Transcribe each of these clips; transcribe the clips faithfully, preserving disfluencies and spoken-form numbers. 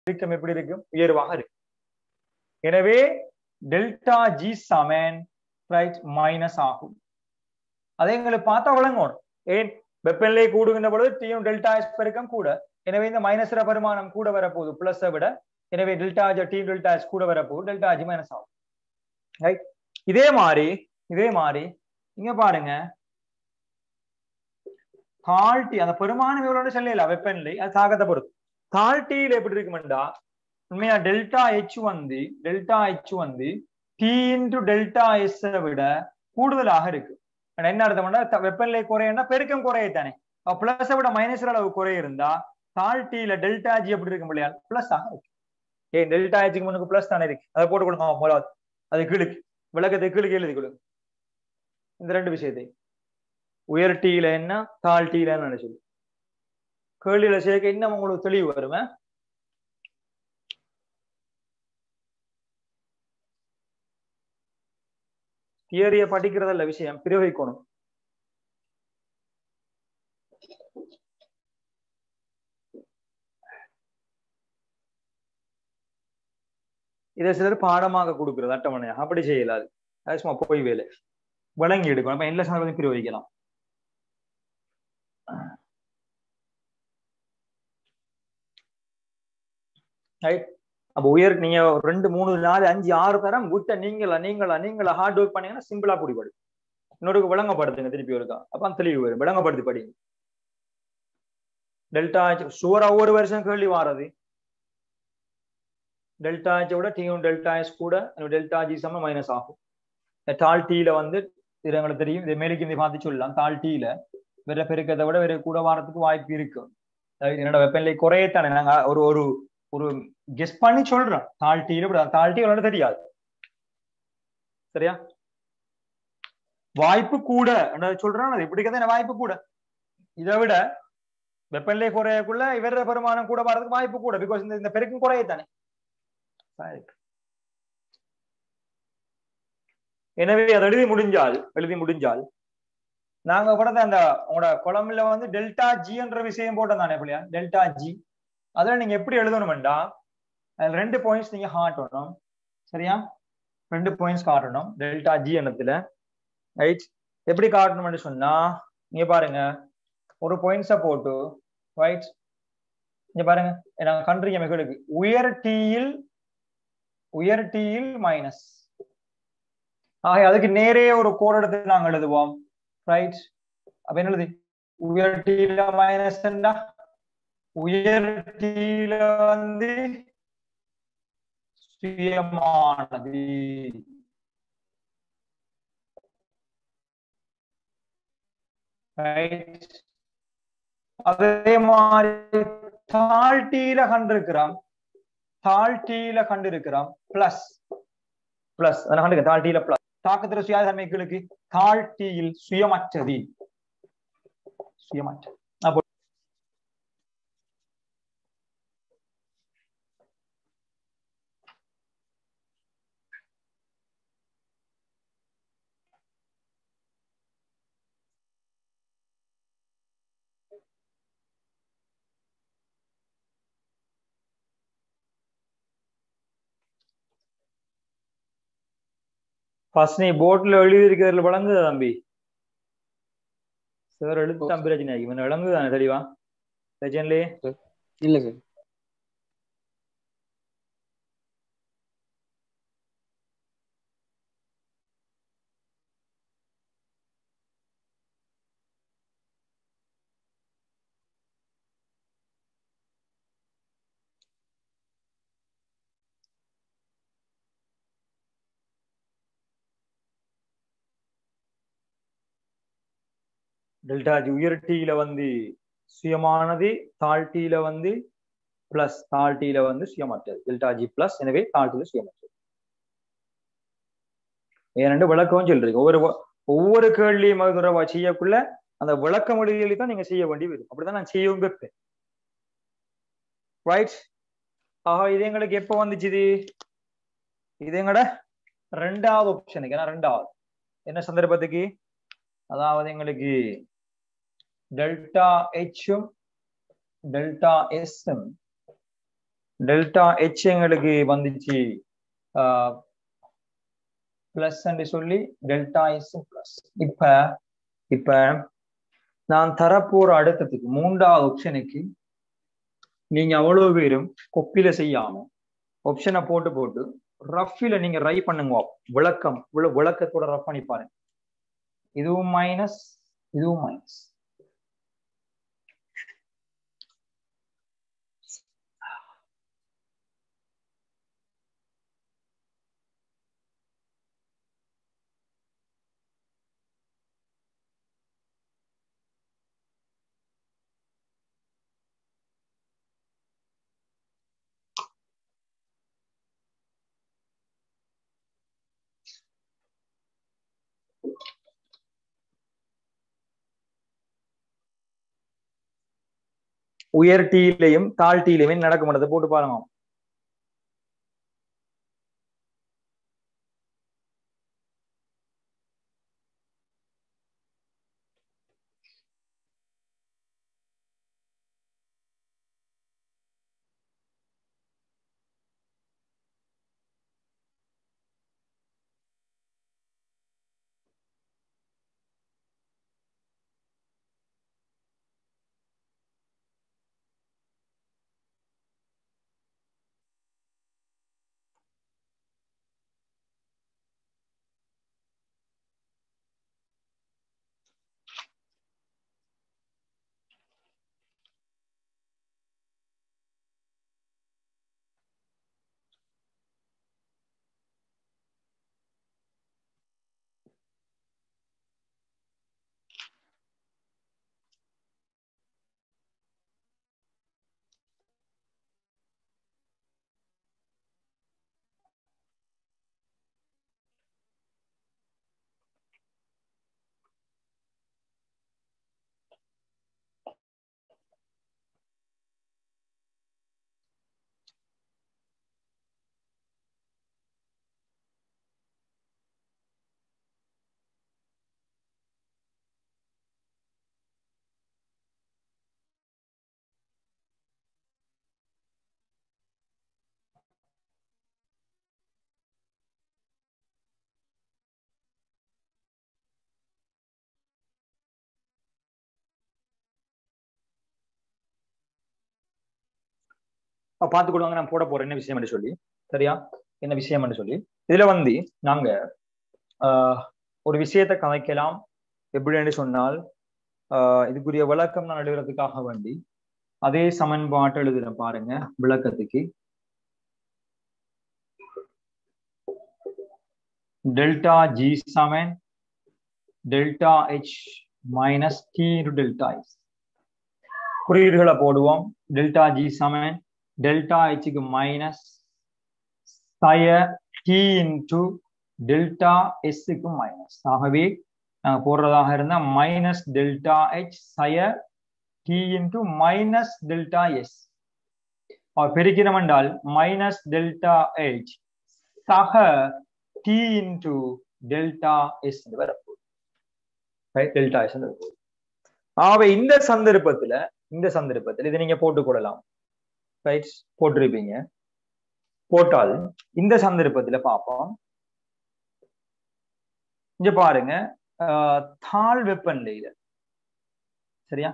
பெருக்கம் எப்படி இருக்கும்? உயர்வாக இருக்கு. எனவே டெல்டா ஜி சமன் ரைட் மைனஸ் ஆகும். அதை எங்களுக்கு பார்த்தா விளங்கணும். ஏன் வெப்பநிலை கூடுகின்ற பொழுது டியும் டெல்டா எஸ் பெருக்கம் கூட. எனவே இந்த மைனஸ் பரிமாணம் கூட வரப்போகுது பிளஸ் விட. எனவே delta G T delta S கூட வரப்போகுது, டெல்டா ஜி மைனஸ் ஆகும். ரைட். இதே மாதிரி இதே மாதிரி இங்க பாருங்க, தாழ்த்தி அந்த பெருமானம் எவ்வளவு சொல்லல வெப்பநிலை அது தாக்கத்தை பொறுத்து. தாழ்த்தியில் எப்படி இருக்குமெண்டா உண்மையா டெல்டா எச் வந்து டெல்டா எச் வந்து டி இன்டு டெல்டா எஸ் விட கூடுதலாக இருக்கு. என்ன அர்த்தம்னா வெப்பநிலை குறையன்னா பெருக்கம் குறையத்தானே, பிளஸ் விட மைனஸ் அளவு குறைய இருந்தா தாழ்த்தியில டெல்டா ஜி எப்படி இருக்கும் இல்லையா பிளஸ் ஆக இருக்கு. ஏன் டெல்டா எச்சுக்கு முன்னுக்கு பிளஸ் தானே இருக்கு, அதை போட்டு கொடுங்க முதலாவது. அது கீழுக்கு விளக்கத்தை கீழுக்கு எழுதி கொடுங்க. இந்த ரெண்டு விஷயத்தை உயர் டீல என்ன தாழ் டீல என்ன சொல்லி கேள்வியில சேர்க்க இன்னும் உங்களுக்கு தெளிவு வருமே. தியரிய படிக்கிறதல்ல விஷயம், பிரயோகிக்கணும். இதை சிலர் பாடமாக கொடுக்கிறது அட்டவணையா, அப்படி செய்யலாது. அது சும்மா போய் வேலை விளங்கி எடுக்கணும். அப்ப எல்லா சந்தர்ப்பத்தையும் பிரயோகிக்கலாம். அப்ப உயர் நீங்க ரெண்டு மூணு நாலு அஞ்சு ஆறு தரம் விட்ட நீங்களா நீங்களா நீங்களா ஹார்ட் ஒர்க் பண்ணீங்கன்னா சிம்பிளா பிடிபடும். இன்னொரு விளங்கப்படுத்துங்க திருப்பி ஒருக்கா, அப்ப தெளிவு வரும். விளங்கப்படுத்தி படிங்க. டெல்டா சுவரா ஒவ்வொரு வருஷம் கேள்வி வாரது. டெல்டா எச் விட டியும் டெல்டா எஸ் கூட டெல்டா ஜி சம மைனஸ் ஆகும். தாழ் டீல வந்து இது எங்களுக்கு தெரியும், இதை மேலுக்கு இந்த பார்த்து சொல்லலாம். தாழ் டீல வேற பெருக்கத்தை விட வேற கூட வாரத்துக்கு வாய்ப்பு இருக்கு. என்னோட வெப்பநிலை குறையத்தானே நாங்க ஒரு ஒரு ஒரு கெஸ் பண்ணி சொல்றோம். தாழ் டீல தாழ் டீ விளையாட தெரியாது சரியா, வாய்ப்பு கூட சொல்றோம். அது எப்படி கதை வாய்ப்பு கூட, இதை விட வெப்பநிலை குறையக்குள்ள இவர பெருமானம் கூட வரதுக்கு வாய்ப்பு கூட. பிகாஸ் இந்த பெருக்கும் குறையத்தானே. எனவே அதை எழுதி முடிஞ்சால் எழுதி முடிஞ்சால் நாங்க கூட அந்த உங்களோட குழம்புல வந்து டெல்டா ஜி என்ற விஷயம் போட்டோம் தானே பிள்ளையா, டெல்டா ஜி. அதுல நீங்க எப்படி எழுதணும்டா அதுல ரெண்டு பாயிண்ட்ஸ் நீங்க காட்டணும் சரியா, ரெண்டு பாயிண்ட்ஸ் காட்டணும் டெல்டா ஜி எண்ணத்துல. ரைட். எப்படி காட்டணும்னு சொன்னா நீங்க பாருங்க, ஒரு பாயிண்ட்ஸ போட்டு ரைட் இங்க பாருங்க, நாங்க கண்ட்ரி மெகடுக்கு உயர் டீயில் உயர் டீயில் மைனஸ். ஆக அதுக்கு நேரே ஒரு கோட் எடுத்து நாங்க எழுதுவோம். ரைட். அப்ப என்ன எழுதி உயர் டீல மைனஸ் உயர் டீல வந்து சுயமானது. அதே மாதிரி தாழ்த்தியில கண்டிருக்கிறோம், தாழ்த்தியில கண்டிருக்கிறோம் பிளஸ் பிளஸ் கண்டு தாழ்த்தியில பிளஸ் தாக்கத்துல சுயாதன்மைகளுக்கு தாழ்த்தியில் சுயமற்றது சுயமற்ற. அப்போ ஃபர்ஸ்ட் நீ போர்ட்ல எழுதி இருக்கிறதுல விளங்குதா தம்பி? சார் எழுத்து தம்பி ரஜினி இவன் விளங்குதானே தெளிவா? ரஜன்லே இல்ல சார். டெல்டா ஜி உயர் டீல வந்து சுயமானது, தாழ்த்தியில வந்து பிளஸ், தாழ்த்தியில வந்து சுயமற்றது. டெல்டா ஜி பிளஸ், எனவே தாழ்த்தியில சுயமற்றது. ஏனென்று விளக்கம் சொல்றீங்க. ஒவ்வொரு ஒவ்வொரு கேள்வியும் செய்யக்குள்ள அந்த விளக்க மொழிகளை தான் நீங்க செய்ய வேண்டி வரும். அப்படிதான் நான் செய்யவும் வைப்பேன். ரைட். ஆஹா, இது எங்களுக்கு எப்ப வந்துச்சு? இது எங்கட ரெண்டாவது ஆப்ஷனுக்கு. ஏன்னா ரெண்டாவது என்ன சந்தர்ப்பத்துக்கு, அதாவது எங்களுக்கு டெல்டா ஹெச்சும் டெல்டா எஸ்ஸும் டெல்டா ஹெச் எங்களுக்கு வந்துச்சு பிளஸ் சொல்லி டெல்டா எஸ் பிளஸ். இப்ப இப்ப நான் தரப்போற அடுத்ததுக்கு மூன்றாவது ஆப்ஷனுக்கு நீங்க அவ்வளவு பேரும் கொப்பில செய்யாம ஆப்ஷனை போட்டு போட்டு ரஃபில நீங்க ரை பண்ணுங்க. விளக்கம் விளக்கத்தோட ரஃப் பண்ணி பாருங்க. இதுவும் மைனஸ், இதுவும் மைனஸ். உயர் டீலையும் தாழ் டீலையுமே நடக்க மாட்டதை போட்டு பாருங்க. பார்த்து கொடுவாங்க. நான் போட போறேன் என்ன விஷயம் சொல்லி. சரியா, என்ன விஷயம் சொல்லி. இதுல வந்து நாங்க ஆஹ் ஒரு விஷயத்தை கதைக்கலாம். எப்படின்னு சொன்னால் ஆஹ் இதுக்குரிய விளக்கம் நான் எழுதுறதுக்காக வேண்டி அதே சமன்பாட்டு எழுதுறேன் பாருங்க. விளக்கத்துக்கு டெல்டா ஜி சமன் delta H minus T into delta S. குறியீடுகளை போடுவோம். டெல்டா ஜி சமன் டெல்டா ஹெச்சுக்கு மைனஸ் சய டி இன்டு டெல்டா எஸ்க்கு மைனஸ். ஆகவே நாங்க போடுறதாக இருந்தா மைனஸ் டெல்டா ஹெச் சய T into minus delta S. பெருக்கிறோம் என்றால் மைனஸ் டெல்டா ஹெச் சக டி இன்டு டெல்டா எஸ் வரப்போகுது. டெல்டா எஸ் வரப்போகுது. ஆகவே இந்த சந்தர்ப்பத்துல இந்த சந்தர்ப்பத்தில் இதை நீங்க போட்டுக் கொள்ளலாம். ரைட், போட்டிருப்பீங்க. போட்டால் இந்த சந்தர்ப்பத்துல பார்ப்போம். இங்க பாருங்க, தாழ் வெப்பநிலையில சரியா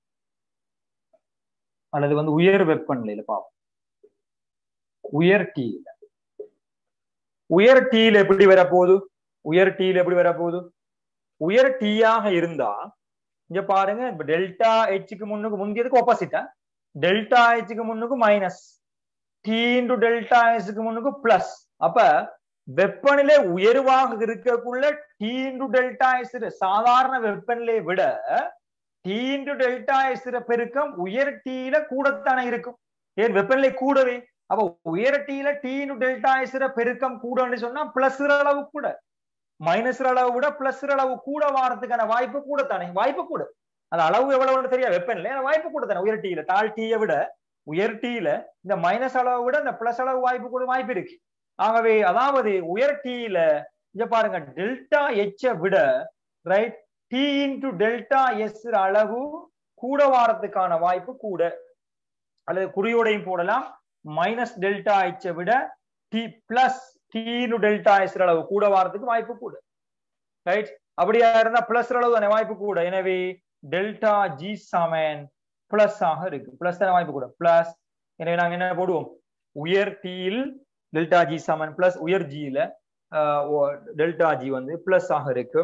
அல்லது வந்து உயர் வெப்பநிலையில பார்ப்போம். உயர் டீல உயர் டீல எப்படி வரப்போகுது? உயர் டீல எப்படி வரப்போகுது? உயர் டீயாக இருந்தா இங்க பாருங்க, இப்ப டெல்டா ஹெச்சுக்கு முன்னுக்கு முந்தியதுக்கு ஆப்போசிட்டா டெல்டா ஹெச்சுக்கு முன்னுக்கு மைனஸ், டி இன்டு டெல்டா எஸ்க்கு முன்னுக்கு பிளஸ். அப்ப வெப்பநிலை உயர்வாக இருக்கக்குள்ள டி இன்டு டெல்டா எஸ் சாதாரண வெப்பநிலையை விட டி இன்டு டெல்டா எஸ் பெருக்கம் உயர் டீல கூடத்தானே இருக்கும். ஏன் வெப்பநிலை கூடவே. அப்ப உயர் டீல டி இன்டு டெல்டா எஸ் பெருக்கம் கூடன்னு சொன்னா பிளஸ் அளவு கூட, மைனஸ் அளவு விட பிளஸ் அளவு கூட வாரத்துக்கான வாய்ப்பு கூட தானே. வாய்ப்பு கூட, அந்த அளவு எவ்வளவு தெரியா வெப்பநிலை, வாய்ப்பு கூட தானே. உயர் டீல தாழ் டீயை விட உயர் டீல இந்த மைனஸ் அளவு விட இந்த பிளஸ் அளவு வாய்ப்பு கூட வாய்ப்பு இருக்கு. ஆகவே அதாவது உயர் டீல இங்க பாருங்க டெல்டா எச் விட right T into delta S அளவு கூட வாரத்துக்கான வாய்ப்பு கூட. அல்லது குறியோடையும் போடலாம், மைனஸ் டெல்டா ஹெச்சை விட டி பிளஸ் டீனு டெல்டா எஸ் அளவு கூட வாரத்துக்கு வாய்ப்பு கூட ரைட் அப்படியா இருந்தா பிளஸ் அளவு தானே வாய்ப்பு கூட எனவே டெல்டா ஜி சமன் பிளஸ் ஆக இருக்கு பிளஸ் தானே வாய்ப்பு கூட பிளஸ் எனவே நாங்க என்ன போடுவோம் உயர் டீயில் டெல்டா ஜி சமன் பிளஸ் உயர் ஜியில டெல்டா ஜி வந்து பிளஸ் ஆக இருக்கு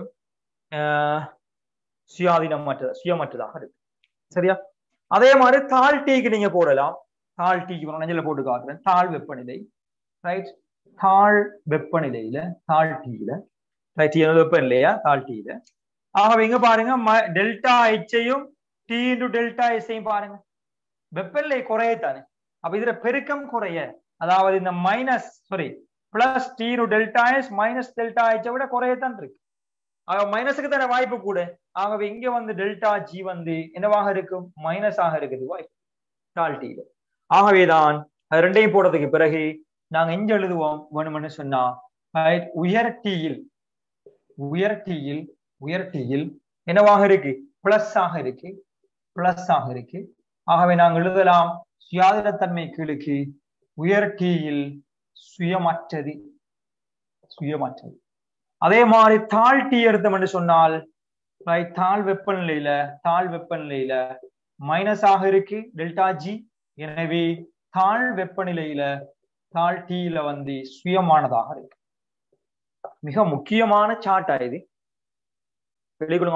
சுயாதீனமற்ற சுயமற்றதாக இருக்கு சரியா அதே மாதிரி தாழ் டீக்கு நீங்க போடலாம் தாழ் டீக்கு நெஞ்சில போட்டு காட்டுறேன் தாழ் வெப்பநிலை ரைட் தாழ் வெப்பநிலையில தாழ் டீயில ரைட் வெப்பநிலையா தாழ் டீயில ஆகவே இங்க பாருங்க டெல்டா ஹெச்சையும் டி இன்டு டெல்டா எஸ்ஐயும் பாருங்க வெப்பநிலை குறையத்தானே அப்ப இதுல பெருக்கம் குறைய அதாவது இந்த மைனஸ் sorry plus T into delta S minus delta ஹெச்சை விட குறையத்தான் இருக்கு ஆக மைனஸுக்கு தானே வாய்ப்பு கூட ஆகவே இங்க வந்து டெல்டா ஜி வந்து என்னவாக இருக்கும் மைனஸ் ஆக இருக்குது வாய்ப்பு தாழ் டீல ஆகவேதான் அது ரெண்டையும் போடுறதுக்கு பிறகு நாங்க இங்க எழுதுவோம் வேணும்னு சொன்னா உயர் டீயில் உயர் டீயில் உயர் டீயில் என்னவாக இருக்கு பிளஸ் ஆக இருக்கு பிளஸ் ஆக இருக்கு ஆகவே நாங்கள் எழுதலாம் சுயாதீனத்தன்மை கீழுக்கு உயர் டீயில் சுயமற்றது சுயமற்றது அதே மாதிரி தாழ் டீ எடுத்தோம் என்று சொன்னால் தாழ் வெப்பநிலையில தாழ் வெப்பநிலையில மைனஸ் ஆக இருக்கு டெல்டா ஜி எனவே தாழ் வெப்பநிலையில தாழ் டீல வந்து சுயமானதாக இருக்கு மிக முக்கியமான சார்ட்டா இது வெளிக்கொடுங்க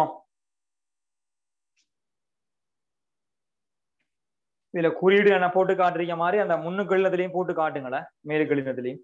இதுல குறியீடு என்ன போட்டு காட்டுறீங்க மாதிரி அந்த முன்னு கழினத்திலையும் போட்டு காட்டுங்களேன் மேலு கழினத்திலையும்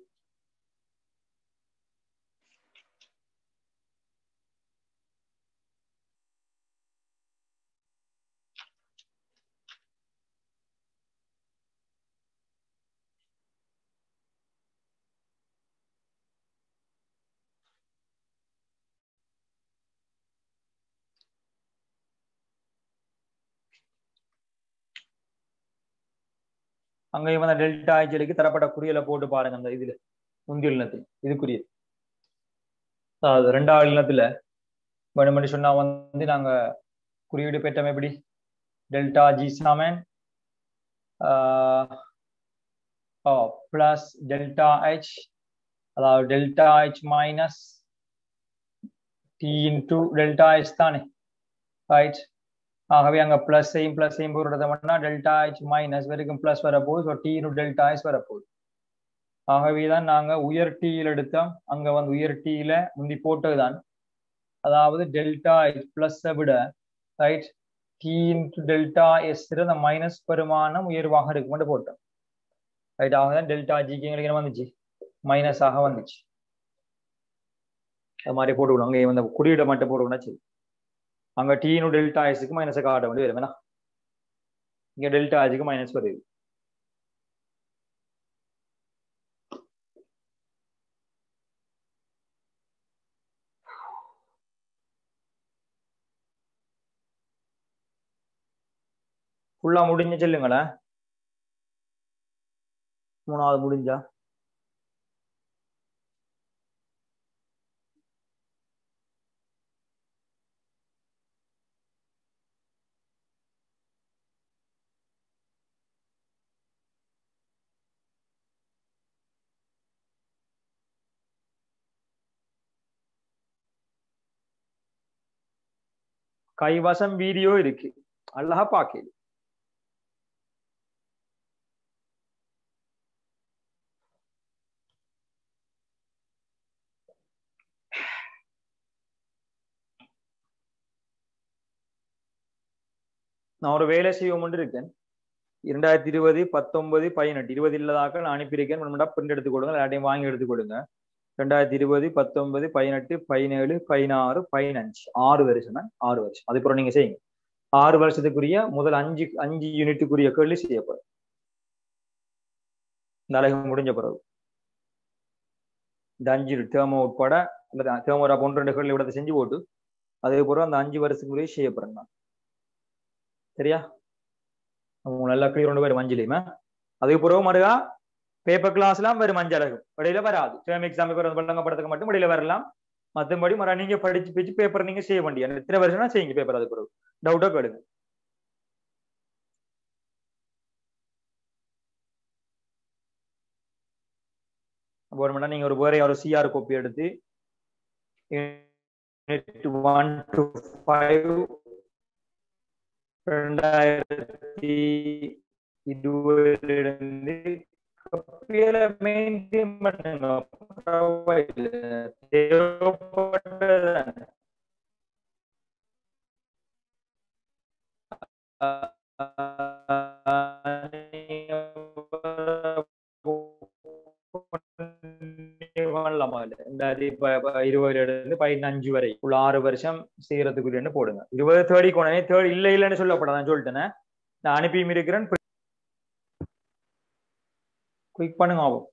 அங்கேயும் வந்து டெல்டா ஹெச்லுக்கு தரப்பட்ட குறியீல போட்டு பாருங்க அந்த இதுல முந்தைய இனத்தில் இதுக்குரிய அதாவது ரெண்டாவது இனத்துல வேணுமென்று சொன்னா வந்து நாங்க குறியீடு பெற்றோம் எப்படி டெல்டா ஜி சமன் பிளஸ் டெல்டா ஹெச் அதாவது delta H minus T into delta H தானே ரைட் ஆகவே அங்க பிளஸ் ஐயும் பிளஸ் ஐயும் போடுறதுனா டெல்டா ஹெச் மைனஸ் வரைக்கும் பிளஸ் வரப்போகுது so T into delta H வரப்போகுது ஆகவேதான் நாங்க உயர் டீயில் எடுத்தோம் அங்க வந்து உயர் டீயில முந்தி போட்டதுதான் அதாவது டெல்டா ஹெச் பிளஸ் விட right T into delta S அந்த மைனஸ் பெருமானம் உயர்வாக இருக்கும்னு போட்டோம் ரைட் ஆகதான் டெல்டா ஜிக்கு எங்களுக்கு என்ன வந்துச்சு மைனஸ் ஆக வந்துச்சு அது மாதிரி போட்டுக்கணும் அங்கே வந்து குறியீடை மட்டும் போட்டுக்கணும் சரி அங்க டீனு டெல்டா எஸ்க்கு மைனஸை காட்ட வேண்டி வரும் வேணா இங்க டெல்டா எஸ்க்கு மைனஸ் வருது ஃபுல்லா முடிஞ்சு சொல்லுங்களேன் மூணாவது முடிஞ்சா கைவசம் வீடியோ இருக்கு அழகா பாக்குது நான் ஒரு வேலை செய்வோம் இருக்கேன் இரண்டாயிரத்தி இருபது பத்தொன்பது பதினெட்டு இருபது இல்லதாக்கள் நான் அனுப்பியிருக்கேன் பிரிண்ட் எடுத்து கொடுங்க எல்லாத்தையும் வாங்கி எடுத்து கொடுங்க ரெண்டாயிரத்தி இருபது பத்தொன்பது பதினெட்டு பதினேழு பதினாறு பதினஞ்சு ஆறு வருஷம் ஆறு வருஷம் அதுக்கப்புறம் நீங்க செய்யுங்க ஆறு வருஷத்துக்குரிய முதல் அஞ்சு அஞ்சு யூனிட்டுக்குரிய கேள்வி செய்யப்படும் இந்த அழகு முடிஞ்ச பிறகு இந்த அஞ்சு டேர்மோ உட்பட அல்லது டேர்மோரா போன்ற ரெண்டு கேள்வி விடத்தை செஞ்சு போட்டு அதே பிறகு அந்த அஞ்சு வருஷத்துக்குரிய செய்யப்படுறேன் நான் சரியா நல்லா கிளியர் ரெண்டு பேரும் அஞ்சுலையுமே அதுக்கு பிறகு மறுகா பேப்பர் கிளாஸ் எல்லாம் வெறும் அஞ்சு அழகு இடையில வராது டேர்ம் எக்ஸாம் வழங்கப்படத்துக்கு மட்டும் இடையில வரலாம் மற்றபடி மறு நீங்க படிச்சு பிடிச்சு பேப்பர் நீங்க செய்ய வேண்டிய எத்தனை வருஷம்னா செய்யுங்க பேப்பர் அது பிறகு டவுட்டா கேளுங்க வேணும்னா நீங்க ஒரு வேற ஒரு சிஆர் கோப்பி எடுத்து ஒன் டு ஃபைவ் ரெண்டாயிரத்தி இருபதிலிருந்து கப்பியில மெயின்டைன் பண்ணுங்க. தேவைப்பட்டது இருபதுல இருந்து பதினஞ்சு வரை உள்ள ஆறு வருஷம் செய்யறதுக்குரிய போடுங்க. இருபது தேடி கொண்டே தேடி இல்ல இல்லைன்னு சொல்லப்படாதான் சொல்லிட்டேன். நான் அனுப்பியும் இருக்கிறேன். குயிக் பண்ணுங்க. ஆகும்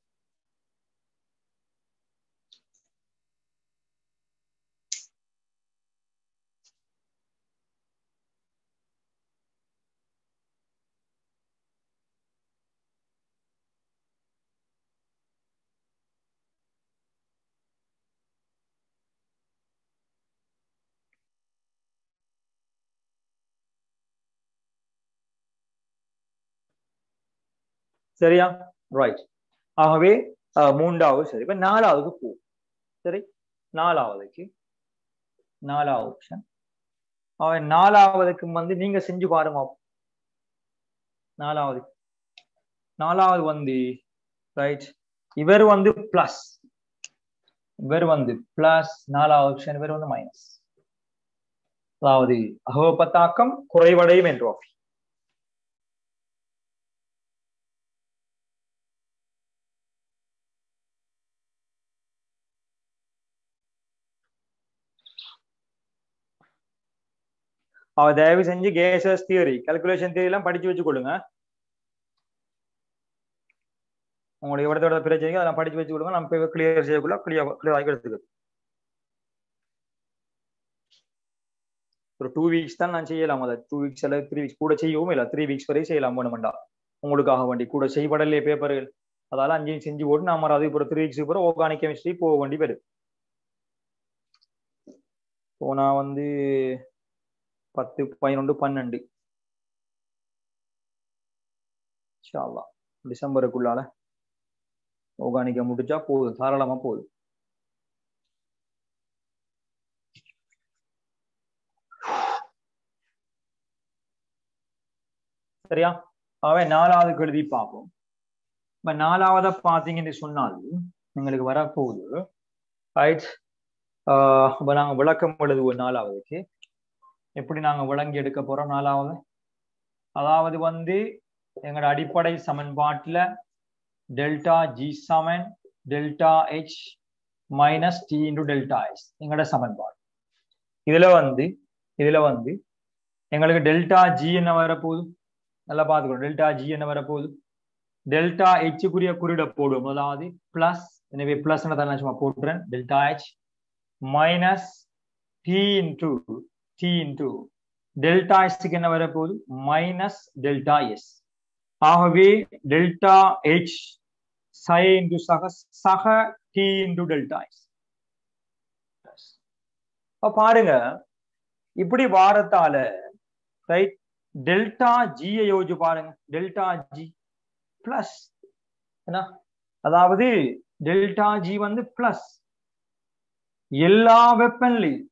சரியா? ரைட். ஆகவே மூன்றாவது சரி. இப்ப நாலாவதுக்கு போ. சரி, நாலாவதுக்கு நாலாவது ஆப்ஷன். அவன் நாலாவதுக்கு வந்து நீங்க செஞ்சு பாருங்க. நாலாவது நாலாவது வந்து ரைட், இவர் வந்து பிளஸ், இவர் வந்து பிளஸ், நாலாவது ஆப்ஷன் இவர் வந்து மைனஸ். அதாவது அகவப்பத்தாக்கம் குறைவடையும் என்று அவ தயவு செஞ்சு கேசஸ் தியரி, கால்குலேஷன் தியரி எல்லாம் படிச்சு வச்சு கொடுங்க. உங்களுடைய இடத்தோட பிரச்சனைக்கு அதெல்லாம் படிச்சு வச்சு கொடுங்க. நம்ம கிளியர் செய்யக்குள்ள கிளியர் கிளியர் ஆகிக்கிறதுக்கு ஒரு டூ வீக்ஸ் தான் நான் செய்யலாம். அதை டூ வீக்ஸ் அல்ல த்ரீ வீக்ஸ் கூட செய்யவும் இல்லை, த்ரீ வீக்ஸ் வரை செய்யலாம். வேணுமெண்டா உங்களுக்காக வேண்டி கூட செய்யப்படலையே பேப்பர்கள், அதால அஞ்சையும் செஞ்சு போட்டு நாம அது இப்போ த்ரீ வீக்ஸ் அப்புறம் ஆர்கானிக் கெமிஸ்ட்ரி போக வேண்டி வரும். போனா வந்து பத்து பதினொன்று பன்னெண்டு டிசம்பருக்குள்ளால ஆர்கானிக்க முடிச்சா போதும், தாராளமா போதும். சரியா? அவன் நாலாவது எழுதி பார்ப்போம். இப்ப நாலாவத பாத்தீங்கன்னு சொன்னால் எங்களுக்கு வரப்போகுது. ரைட், ஆஹ் இப்ப நாங்க விளக்கம் எழுதுவோம் நாலாவதுக்கு. எப்படி நாங்க விளங்கி எடுக்க போறோம் நாலாவது? அதாவது வந்து எங்களோட அடிப்படை சமன்பாட்டுல டெல்டா ஜி சமன் delta H minus T into delta S எங்களோட சமன்பாடு. இதுல வந்து இதுல வந்து எங்களுக்கு டெல்டா ஜி என்ன வரப்போகுது நல்லா பார்த்துக்கணும். டெல்டா ஜி என்ன வரப்போகுது? டெல்டா ஹெச்சுக்குரிய குறியிட போடுவோம். அதாவது பிளஸ், எனவே பிளஸ் சும்மா போட்டுறேன். Delta H minus T into T into delta எஸ்க்கு என்ன வரப்போகுது? Minus delta S. ஆகவே டெல்டா ஹெச் சை இன்டு சக சக டி இன்டு டெல்டா எஸ். பாருங்க இப்படி வாரத்தால ரைட், டெல்டா ஜியை யோசிச்சு பாருங்க. டெல்டா ஜி பிளஸ் என்ன, அதாவது டெல்டா ஜி வந்து பிளஸ் எல்லா வெப்பன்லையும்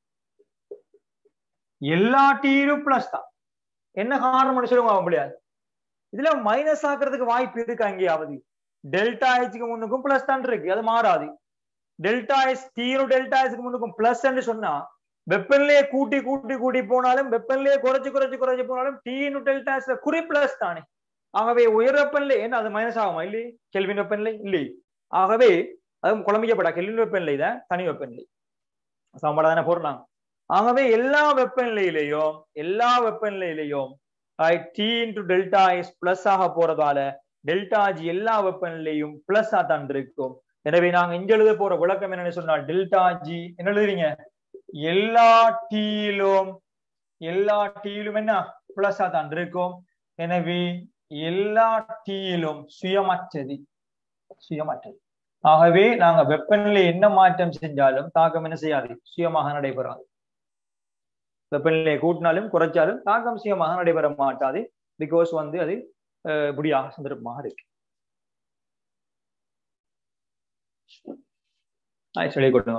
எல்லா டீரும் பிளஸ் தான். என்ன காரணம் சொல்லுவாங்க முடியாது. இதுல மைனஸ் ஆக்குறதுக்கு வாய்ப்பு இருக்கு அங்கேயாவது? டெல்டா ஹெச்சுக்கு முன்னுக்கும் பிளஸ் தான் இருக்கு, அது மாறாது. டெல்டா எஸ் டீரும் டெல்டா எஸ்க்கு முன்னுக்கும் பிளஸ் சொன்னா வெப்பன்லயே கூட்டி கூட்டி கூட்டி போனாலும் வெப்பன்லயே குறைச்சு குறைச்சு குறைச்சு போனாலும் டி இன்டு டெல்டா எஸ் குறி பிளஸ் தானே. ஆகவே உயர் வெப்பன்ல என்ன அது மைனஸ் ஆகுமா? இல்லையே. கெல்வின் வெப்பன்ல இல்லையே. ஆகவே அதுவும் குழம்பிக்கப்படா. கெல்வின் வெப்பநிலை தான் தனி வெப்பநிலை சமன்பாடு தானே போடுறாங்க. ஆகவே எல்லா வெப்பநிலையிலையும் எல்லா வெப்பநிலையிலையும் T into delta S plus ஆக போறதால டெல்டா ஜி எல்லா வெப்பநிலையும் பிளஸ் ஆ தான் இருக்கும். எனவே நாங்க இங்க எழுத போற விளக்கம் என்னன்னு சொன்னா டெல்டா ஜி என்ன எழுதுறீங்க? எல்லா டீலும் எல்லா டீலும் என்ன பிளஸ் ஆ தான் இருக்கும். எனவே எல்லா டீலும் சுயமற்றது சுயமற்றது. ஆகவே நாங்க வெப்பநிலை என்ன மாற்றம் செஞ்சாலும் தாக்கம் என்ன செய்யாது? சுயமாக நடைபெறாது. வெப்பநிலையை கூட்டினாலும் குறைச்சாலும் தாக்கம் சுயமாக நடைபெற மாட்டாது. பிகாஸ் வந்து அது இப்படியாக சந்தர்ப்பமாக இருக்கு. சொல்லி கொடுங்க.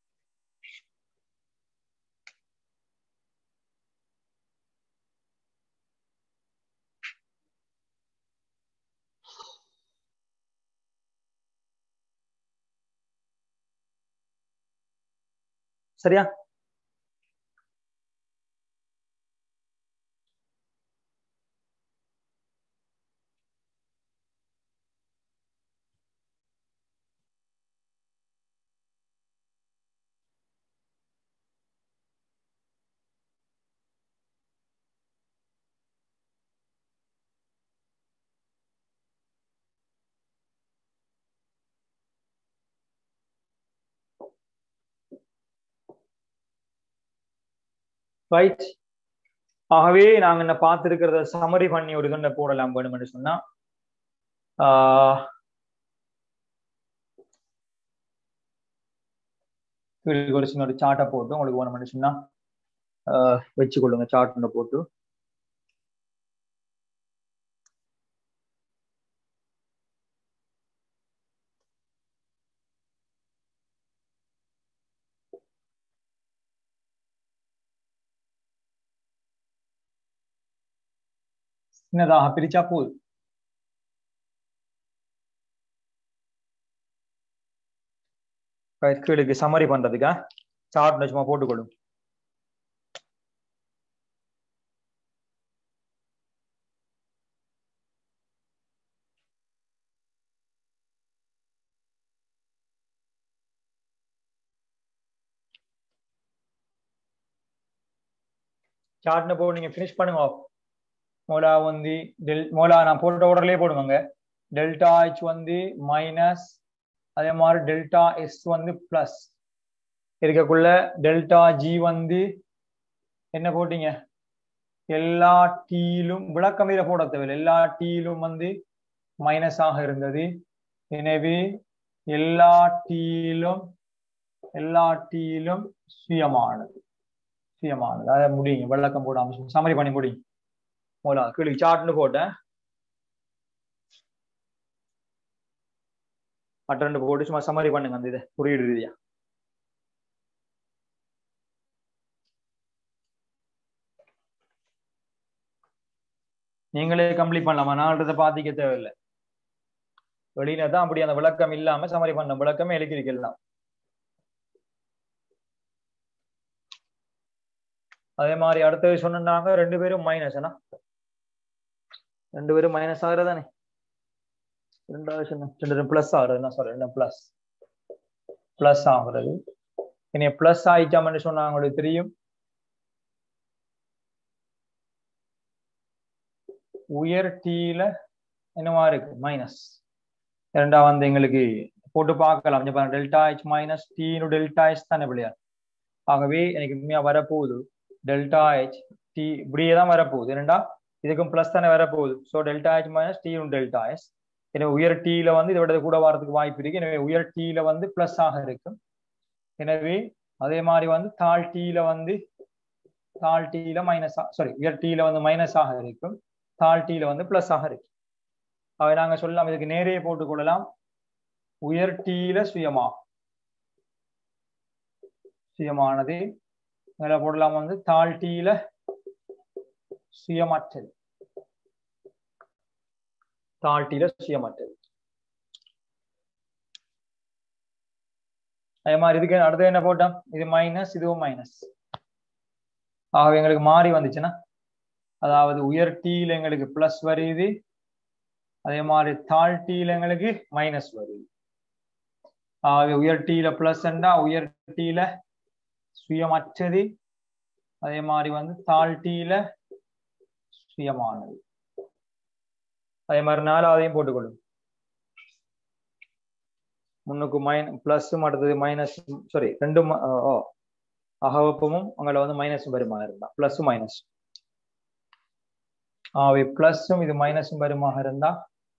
சரியா? ரைட். ஆகவே நாங்க என்ன பார்த்திருக்கிறத சமரி பண்ணி ஒரு இதுன்னு போடலாம் வேணும்னு சொன்னா ஆஹ் ஒரு சின்ன ஒரு சார்ட்டை போட்டு உங்களுக்கு வேணும்னு சொன்னா ஆஹ் வச்சுக்கொள்ளுங்க. சார்ட் போட்டு சின்னதாக பிரிச்சா போதும். கீழுக்கு சமரி பண்றதுக்கா சார்ட் சும்மா போட்டுக்கொள்ளும். சார்ட்னு போ நீங்க ஃபினிஷ் பண்ணுங்க. மோலா வந்து டெல் மோலா நான் போட்ட ஆர்டர்லயே போடுவாங்க. டெல்டா ஹெச் வந்து மைனஸ், அதே மாதிரி டெல்டா எஸ் வந்து பிளஸ் இருக்கக்குள்ள டெல்டா ஜி வந்து என்ன போட்டீங்க? எல்லா டீலும் விளக்கமையில போட தேவையில்லை. எல்லா டீலும் வந்து மைனஸ் ஆக இருந்தது. எனவே எல்லா டீலும் எல்லா டீலும் சுயமானது சுயமானது அதை முடியுங்க. விளக்கம் போடாம சமரி பண்ணி முடியும். மோலா கீழே சார்ட்னு போட்டேன். மற்ற ரெண்டு போட்டு சும்மா சமரி பண்ணுங்க. அந்த இதை புரியுது ரீதியா நீங்களே கம்ப்ளீட் பண்ணலாமா? நாலு பாத்திக்க தேவையில்லை. வெளியில தான் அப்படி அந்த விளக்கம் இல்லாம சமரி பண்ண விளக்கமே எழுதிருக்கலாம். அதே மாதிரி அடுத்தது சொன்னாங்க ரெண்டு பேரும் மைனஸ். ரெண்டு பேரும் மைனஸ் ஆகுறதானே? ரெண்டாவது பிளஸ் ஆகுறது சொல்றேன். பிளஸ் பிளஸ் ஆகுறது. இனி பிளஸ் ஆயிட்டாமன்னு சொன்னா உங்களுக்கு தெரியும் உயர் டீல என்னவா இருக்கு? மைனஸ். இரண்டா வந்து எங்களுக்கு போட்டு பார்க்கலாம். டெல்டா ஹெச் மைனஸ் டீனு டெல்டா ஹெச் தானே பிள்ளையா? ஆகவே எனக்கு உண்மையா வரப்போகுது டெல்டா ஹெச் டி இப்படியே தான் வரப்போகுது. இரண்டா இதுக்கும் பிளஸ் தானே வரப்போகுது. ஸோ டெல்டா ஹெச் மைனஸ் டீனு டெல்டா ஹெச். எனவே உயர் டீல வந்து இதை விட கூட வரதுக்கு வாய்ப்பு இருக்கு. எனவே உயர் டீல வந்து பிளஸ் ஆக இருக்கும். எனவே அதே மாதிரி வந்து தாழ் டீல வந்து தாழ் டீல மைனஸ் சாரி உயர் டீல வந்து மைனஸ் ஆக இருக்கும். தாழ் டீல வந்து பிளஸ் ஆக இருக்கு. அவை நாங்க சொல்லலாம், இதுக்கு நேரையே போட்டுக் கொள்ளலாம். உயர் டீல சுயமா சுயமானது மேல போடலாம். வந்து தாழ் டீல சுயமற்றது. தாழ் டீல சுயமற்றது. அதே மாதிரி இதுக்கு அடுத்து என்ன போட்டோம்? இது மைனஸ், இதுவும் மைனஸ். ஆகவே எங்களுக்கு மாறி வந்துச்சுன்னா அதாவது உயர் டீல எங்களுக்கு பிளஸ் வருது. அதே மாதிரி தாழ் டீல எங்களுக்கு மைனஸ் வருது. ஆகவே உயர் டீல பிளஸ் என்றா உயர் டீல சுயமற்றது. அதே மாதிரி வந்து தாழ் டீல சுயமானது. அதே மாதிரி நாலாவதையும் போட்டுக்கொள்ளும். முன்னுக்கு மைனஸ் பிளஸும் அடுத்தது மைனஸ் சாரி ரெண்டும் அகவப்பமும் உங்களை வந்து மைனஸும் வருமாக இருந்தா பிளஸும் மைனஸ். ஆகவே பிளஸும் இது மைனஸும் வருமாக இருந்தா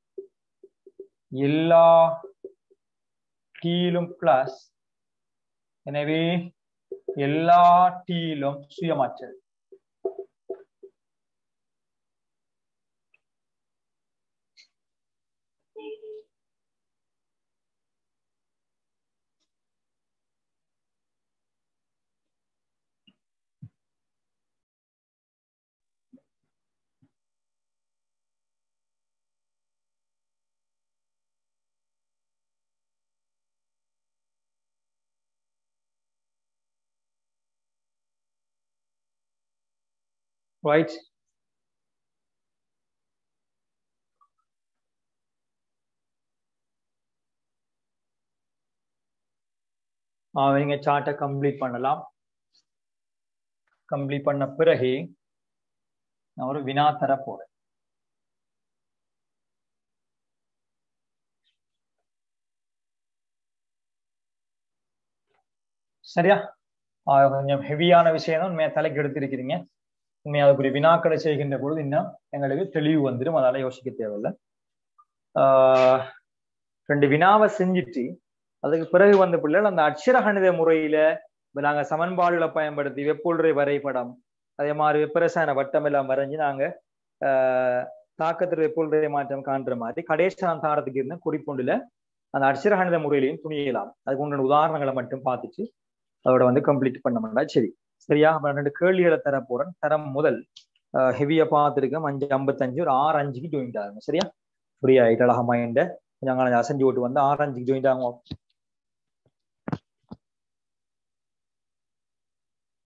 எல்லா டீலும் பிளஸ். எனவே எல்லா டீலும் சுயமற்றது. ரைட். நீங்க சார்ட்டை கம்ப்ளீட் பண்ணலாம். கம்ப்ளீட் பண்ண பிறகு நான் ஒரு வினா தர போறேன். சரியா? கொஞ்சம் ஹெவியான விஷயம் தான் உண்மையா தலைக்கு எடுத்திருக்கிறீங்க. உண்மையா அதுக்குரிய வினாக்களை செய்கின்ற பொழுது இன்னும் எங்களுக்கு தெளிவு வந்துடும். அதால யோசிக்க தேவையில்லை. ஆஹ் ரெண்டு வினாவை செஞ்சுட்டு அதுக்கு பிறகு வந்த பிள்ளைகள் அந்த அட்சர கணித முறையில நாங்க சமன்பாடுகளை பயன்படுத்தி வெப்புள்ளுரை வரைபடம், அதே மாதிரி வெப்பரசாயன வட்டம் எல்லாம் வரைஞ்சி நாங்க ஆஹ் தாக்கத்தில் வெப்புள்ளுரை மாற்றம் காண்ற மாதிரி கடைசியான தாரத்துக்கு இருந்த குறிப்பொண்டுல அந்த அட்சர கணித முறையிலையும் துணியலாம். அதுக்கு உண்டான உதாரணங்களை மட்டும் பார்த்துட்டு அதோட வந்து கம்ப்ளீட் பண்ண மாட்டா. சரி சரியா? ரெண்டு கேள்விகளை தர போறேன். தரம் முதல் ஹெவியா பார்த்துருக்கேன். அஞ்சு ஐம்பத்தஞ்சு ஒரு ஆறு அஞ்சுக்கு ஜாயிண்ட் ஆகும். சரியா? ஃப்ரீ ஆயிட்டு அழகா மைண்ட கொஞ்சம் அசஞ்சு ஓட்டு வந்து ஆறு அஞ்சுக்கு ஜாயிண்ட் ஆகும்.